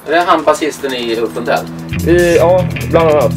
Är det han basisten i Ulf Lundell? Ja, bland annat.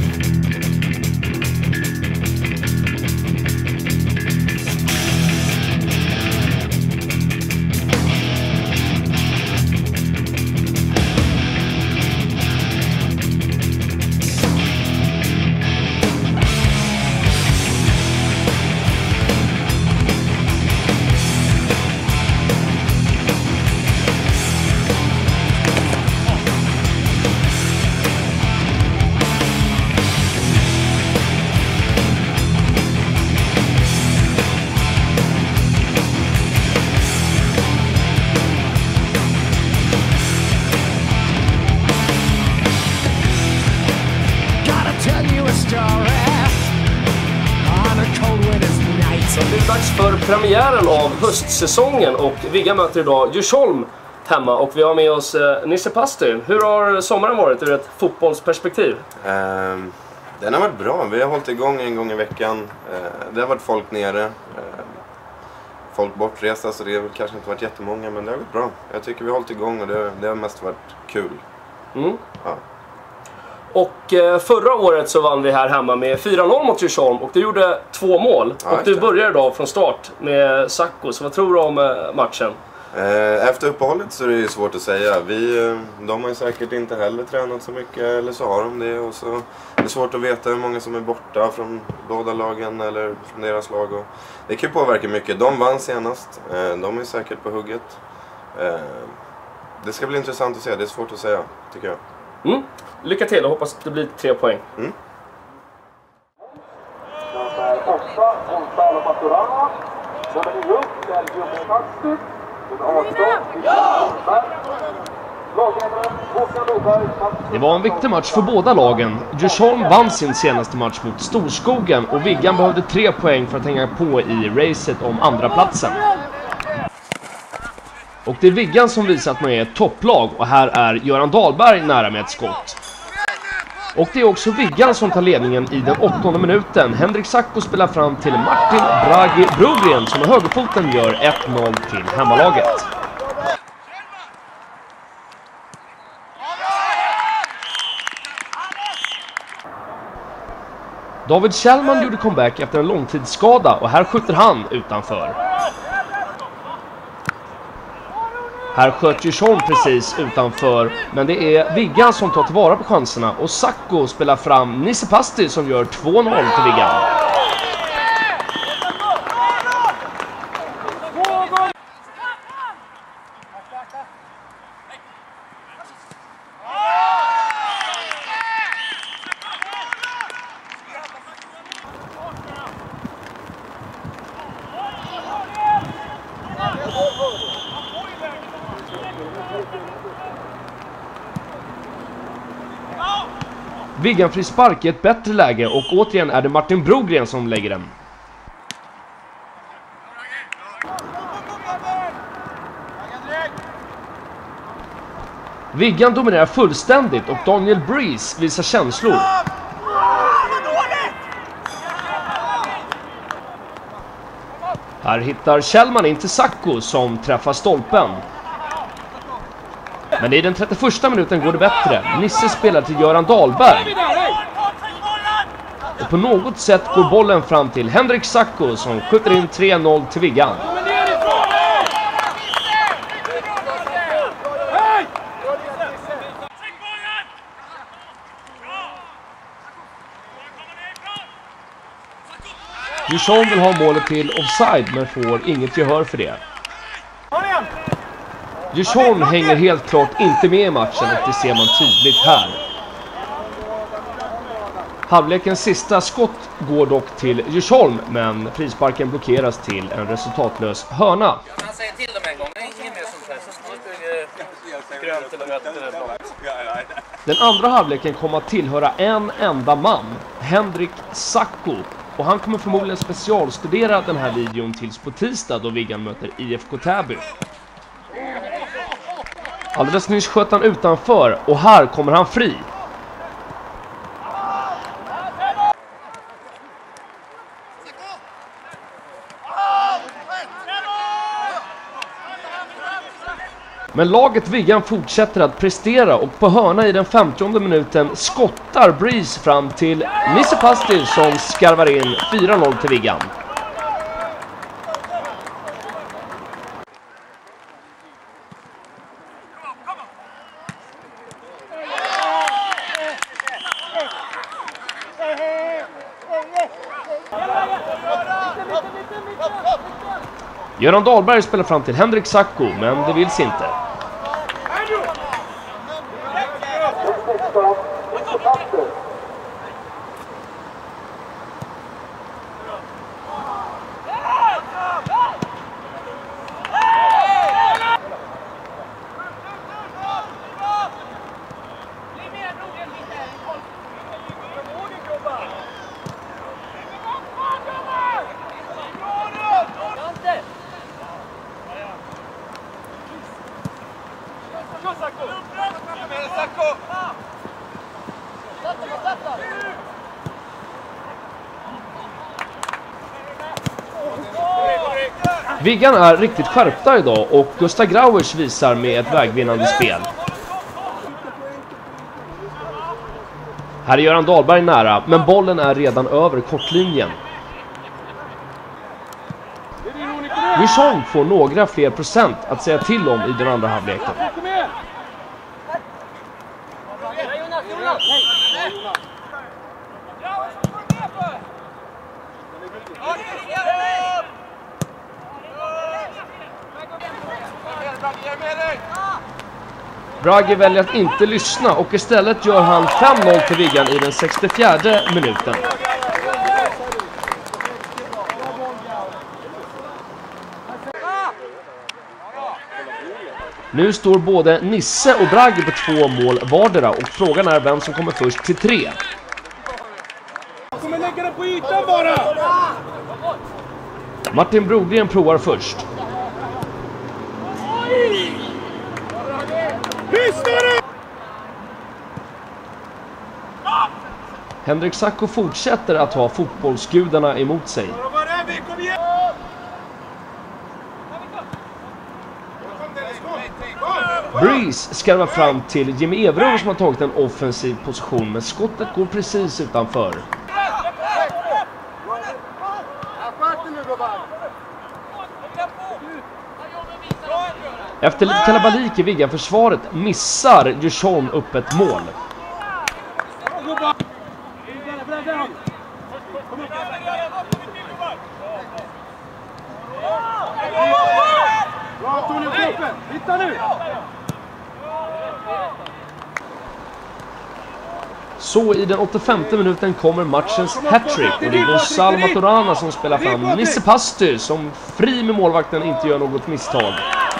Det är dags för premiären av höstsäsongen och Vigga möter idag Djursholm hemma och vi har med oss Nisse Pasti. Hur har sommaren varit ur ett fotbollsperspektiv? Den har varit bra. Vi har hållit igång en gång i veckan. Det har varit folk nere. Folk bortresta, så det har kanske inte varit jättemånga, men det har gått bra. Jag tycker vi har hållit igång och det har mest varit kul. Mm. Ja. Och förra året så vann vi här hemma med 4-0 mot Djursholm och du gjorde 2 mål. Ja, och du börjar idag från start med Sacco, så vad tror du om matchen? Efter uppehållet så är det svårt att säga. De har ju säkert inte heller tränat så mycket, eller så har de det. Och så är det svårt att veta hur många som är borta från båda lagen eller från deras lag. Och det kan ju påverka mycket. De vann senast. De är säkert på hugget. Det ska bli intressant att se. Det är svårt att säga, tycker jag. Mm. Lycka till och hoppas att det blir 3 poäng. Mm. Det var en viktig match för båda lagen. Djursholm vann sin senaste match mot Storskogen och Viggan behövde 3 poäng för att hänga på i racet om andra platsen. Och det är Viggan som visar att man är ett topplag och här är Göran Dahlberg nära med ett skott. Och det är också Viggan som tar ledningen i den 8:e minuten. Henrik Sacco spelar fram till Martin Bragi Brogren som med högerfoten gör 1-0 till hemmalaget. David Kjellman gjorde comeback efter en långtidsskada och här skjuter han utanför. Här sköt Djursholm precis utanför, men det är Viggan som tar tillvara på chanserna och Sacco spelar fram Nisse Pasti som gör 2-0 till Viggan. Viggan fri spark i ett bättre läge och återigen är det Martin Brogren som lägger den. Viggan dominerar fullständigt och Daniel Breeze visar känslor. Här hittar Kjellman in till Sacco som träffar stolpen. Men i den 31:a minuten går det bättre. Nisse spelar till Göran Dahlberg. Och på något sätt går bollen fram till Henrik Sacco som skjuter in 3-0 till Viggan. Djursholm vill ha målet till offside men får inget gehör för det. Djursholm hänger helt klart inte med i matchen och det ser man tydligt här. Halvlekens sista skott går dock till Djursholm men frisparken blockeras till en resultatlös hörna. Han säger till dem en gång, det är ingen mer sånt här, så står det grönt eller rött eller blått. Den andra halvleken kommer att tillhöra en enda man, Henrik Sacco. Och han kommer förmodligen specialstudera den här videon tills på tisdag då Viggan möter IFK Täby. Alldeles nyss sköt han utanför och här kommer han fri. Men laget Viggan fortsätter att prestera och på hörna i den 50:e minuten skottar Breeze fram till Nisse Pasti som skarvar in 4-0 till Viggan. Göran Dahlberg spelar fram till Henrik Sacco, men det vill sig inte. Viggan är riktigt skärpta idag och Gustav Grauers visar med ett vägvinnande spel. Här är Göran Dahlberg nära, men bollen är redan över kortlinjen. Richon får några fler procent att säga till om i den andra halvleken. Brage väljer att inte lyssna och istället gör han 5-0 till Viggan i den 64:e minuten. Nu står både Nisse och Brage på 2 mål vardera och frågan är vem som kommer först till 3. Martin Brodgren provar först. Henrik Sacco fortsätter att ha fotbollsgudarna emot sig. Breeze skarvar fram till Jimmy Everum som har tagit en offensiv position, men skottet går precis utanför. Efter lite kalabalik i Viggan-försvaret missar Richon upp ett mål. Så i den 85:e minuten kommer matchens hattrick och det är Gonzalo Maturana som spelar fram Nisse Pasti som fri med målvakten inte gör något misstag.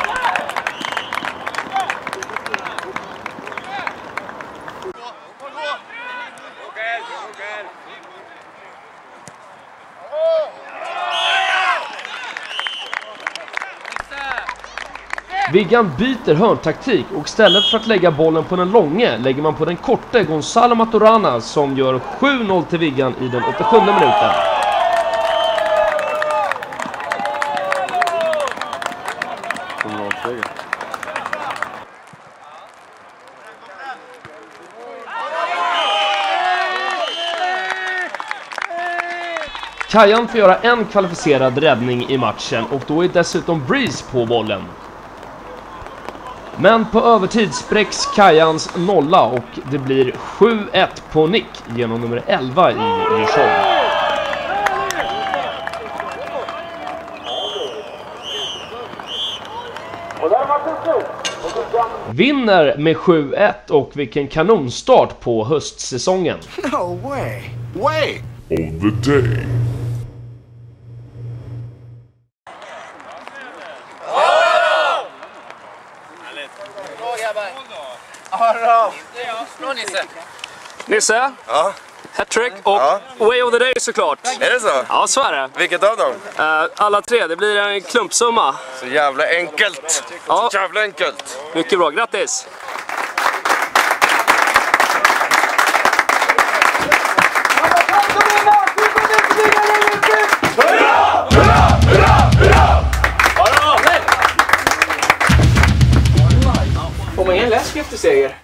Viggan byter hörntaktik och istället för att lägga bollen på den långe lägger man på den korta Gonzalo Maturana som gör 7-0 till Viggan i den 87:e minuten. Kajan får göra en kvalificerad räddning i matchen och då är dessutom Breeze på bollen. Men på övertid spräcks Kajans nolla och det blir 7-1 på nick genom nummer 11 i Richon. Vinner med 7-1 och vilken kanonstart på höstsäsongen. No way. Way. On the day. Nisse? Ja. Hattrick och Way of the Day såklart. Är det så? Ja, så är det. Vilket av dem? Alla 3, det blir en klumpsumma. Så jävla enkelt. Ja. Så jävla enkelt. Mycket bra, grattis! viktig seger.